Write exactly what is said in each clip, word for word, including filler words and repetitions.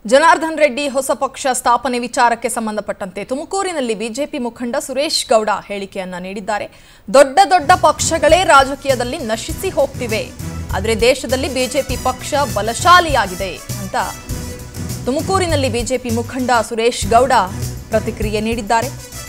ಜನಾರ್ದನ್ ರೆಡ್ಡಿ ಹೊಸ ಪಕ್ಷ ಸ್ಥಾಪನೆ ವಿಚಾರಕ್ಕೆ ಸಂಬಂಧಪಟ್ಟಂತೆ ತುಮಕೂರಿನಲ್ಲಿ ಬಿಜೆಪಿ ಮುಖಂಡ ಸುರೇಶ್ ಗೌಡ ಹೇಳಿಕೆಯನ್ನ ನೀಡಿದ್ದಾರೆ. ದೊಡ್ಡ ದೊಡ್ಡ ಪಕ್ಷಗಳೇ ರಾಜಕೀಯದಲ್ಲಿ ನಶಿಸಿ ಹೋಗ್ತಿವೆ, ಆದರೆ ದೇಶದಲ್ಲಿ ಬಿಜೆಪಿ ಪಕ್ಷ ಬಲಶಾಲಿಯಾಗಿದೆ ಅಂತ ತುಮಕೂರಿನಲ್ಲಿ ಬಿಜೆಪಿ ಮುಖಂಡ ಸುರೇಶ್ ಗೌಡ ಪ್ರತಿಕ್ರಿಯೆ ನೀಡಿದ್ದಾರೆ.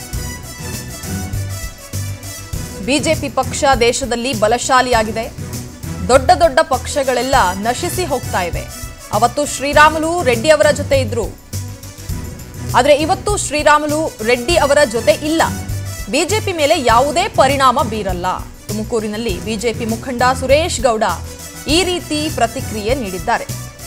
ಬಿಜೆಪಿ ಪಕ್ಷ ದೇಶದಲ್ಲಿ ಬಲಶಾಲಿಯಾಗಿದೆ, ದೊಡ್ಡ ದೊಡ್ಡ ಪಕ್ಷಗಳೆಲ್ಲ ನಶಿಸಿ ಹೋಗ್ತಾ ಇವೆ. ಅವತ್ತು ಶ್ರೀರಾಮುಲು ರೆಡ್ಡಿ ಅವರ ಜೊತೆ ಇದ್ರು, ಆದರೆ ಇವತ್ತು ಶ್ರೀರಾಮುಲು ರೆಡ್ಡಿ ಅವರ ಜೊತೆ ಇಲ್ಲ. ಬಿಜೆಪಿ ಮೇಲೆ ಯಾವುದೇ ಪರಿಣಾಮ ಬೀರಲ್ಲ. ತುಮಕೂರಿನಲ್ಲಿ ಬಿಜೆಪಿ ಮುಖಂಡ ಸುರೇಶ್ ಗೌಡ ಈ ರೀತಿ ಪ್ರತಿಕ್ರಿಯೆ ನೀಡಿದ್ದಾರೆ.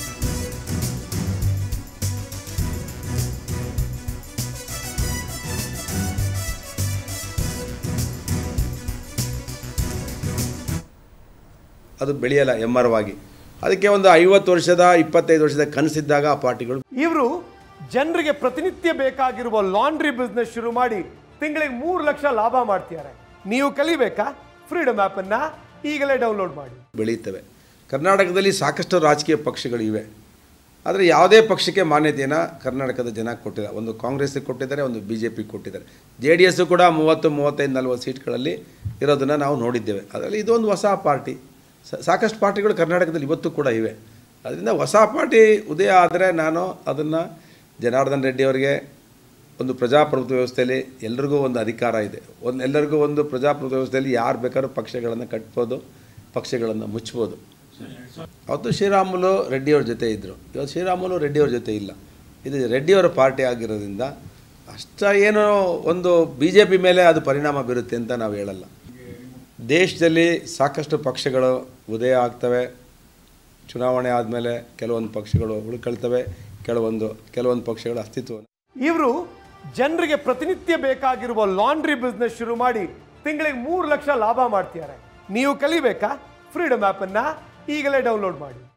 ಅದು ಬೆಳೆಯಲ್ಲ ಎಮ್ಮರವಾಗಿ. ಅದಕ್ಕೆ ಒಂದು ಐವತ್ತು ವರ್ಷದ ಇಪ್ಪತ್ತೈದು ವರ್ಷದ ಕನಸಿದ್ದಾಗ ಆ ಪಾರ್ಟಿಗಳು ಇವರು ಜನರಿಗೆ ಪ್ರತಿನಿತ್ಯ ಬೇಕಾಗಿರುವ ಲಾಂಡ್ರಿ ಬಿಸ್ನೆಸ್ ಶುರು ಮಾಡಿ ತಿಂಗಳಿಗೆ ಮೂರು ಲಕ್ಷ ಲಾಭ ಮಾಡ್ತಿದ್ದಾರೆ. ನೀವು ಕಲಿಬೇಕಾ? ಫ್ರೀಡಮ್ ಆ್ಯಪ್ ಅನ್ನ ಈಗಲೇ ಡೌನ್ಲೋಡ್ ಮಾಡಿ. ಬೆಳೆಯುತ್ತವೆ. ಕರ್ನಾಟಕದಲ್ಲಿ ಸಾಕಷ್ಟು ರಾಜಕೀಯ ಪಕ್ಷಗಳು ಇವೆ, ಆದರೆ ಯಾವುದೇ ಪಕ್ಷಕ್ಕೆ ಮಾನ್ಯತೆಯನ್ನು ಕರ್ನಾಟಕದ ಜನ ಕೊಟ್ಟಿಲ್ಲ. ಒಂದು ಕಾಂಗ್ರೆಸ್ಗೆ ಕೊಟ್ಟಿದ್ದಾರೆ, ಒಂದು ಬಿ ಜೆ ಪಿ ಕೊಟ್ಟಿದ್ದಾರೆ. ಜೆ ಡಿ ಎಸ್ಸು ಕೂಡ ಮೂವತ್ತು ಮೂವತ್ತೈದು ನಲ್ವತ್ತು ಸೀಟ್ಗಳಲ್ಲಿ ಇರೋದನ್ನು ನಾವು ನೋಡಿದ್ದೇವೆ. ಅದರಲ್ಲಿ ಇದೊಂದು ಹೊಸ ಪಾರ್ಟಿ. ಸಾಕಷ್ಟು ಪಾರ್ಟಿಗಳು ಕರ್ನಾಟಕದಲ್ಲಿ ಇವತ್ತು ಕೂಡ ಇವೆ. ಅದರಿಂದ ಹೊಸ ಪಾರ್ಟಿ ಉದಯ ಆದರೆ ನಾನು ಅದನ್ನು ಜನಾರ್ದನ್ ರೆಡ್ಡಿ ಅವರಿಗೆ ಒಂದು ಪ್ರಜಾಪ್ರಭುತ್ವ ವ್ಯವಸ್ಥೆಯಲ್ಲಿ ಎಲ್ರಿಗೂ ಒಂದು ಅಧಿಕಾರ ಇದೆ. ಒಂದು ಎಲ್ಲರಿಗೂ ಒಂದು ಪ್ರಜಾಪ್ರಭುತ್ವ ವ್ಯವಸ್ಥೆಯಲ್ಲಿ ಯಾರು ಬೇಕಾದ್ರೂ ಪಕ್ಷಗಳನ್ನು ಕಟ್ಬೋದು, ಪಕ್ಷಗಳನ್ನು ಮುಚ್ಬೋದು. ಅವತ್ತು ಶ್ರೀರಾಮುಲು ರೆಡ್ಡಿಯವ್ರ ಜೊತೆ ಇದ್ದರು, ಇವತ್ತು ಶ್ರೀರಾಮುಲು ರೆಡ್ಡಿಯವ್ರ ಜೊತೆ ಇಲ್ಲ. ಇದು ರೆಡ್ಡಿಯವರ ಪಾರ್ಟಿ ಆಗಿರೋದ್ರಿಂದ ಅಷ್ಟ ಏನೋ ಒಂದು ಬಿ ಜೆ ಪಿ ಮೇಲೆ ಅದು ಪರಿಣಾಮ ಬೀರುತ್ತೆ ಅಂತ ನಾವು ಹೇಳಲ್ಲ. ದೇಶದಲ್ಲಿ ಸಾಕಷ್ಟು ಪಕ್ಷಗಳು ಉದಯ ಆಗ್ತವೆ. ಚುನಾವಣೆ ಆದಮೇಲೆ ಕೆಲವೊಂದು ಪಕ್ಷಗಳು ಉಳ್ಕೊಳ್ತವೆ, ಕೆಲವೊಂದು ಕೆಲವೊಂದು ಪಕ್ಷಗಳ ಅಸ್ತಿತ್ವ. ಇವರು ಜನರಿಗೆ ಪ್ರತಿನಿತ್ಯ ಬೇಕಾಗಿರುವ ಲಾಂಡ್ರಿ ಬಿಸ್ನೆಸ್ ಶುರು ಮಾಡಿ ತಿಂಗಳಿಗೆ ಮೂರು ಲಕ್ಷ ಲಾಭ ಮಾಡ್ತಿದ್ದಾರೆ. ನೀವು ಕಲಿಬೇಕಾ? ಫ್ರೀಡಮ್ ಆ್ಯಪ್ ಅನ್ನ ಈಗಲೇ ಡೌನ್ಲೋಡ್ ಮಾಡಿ.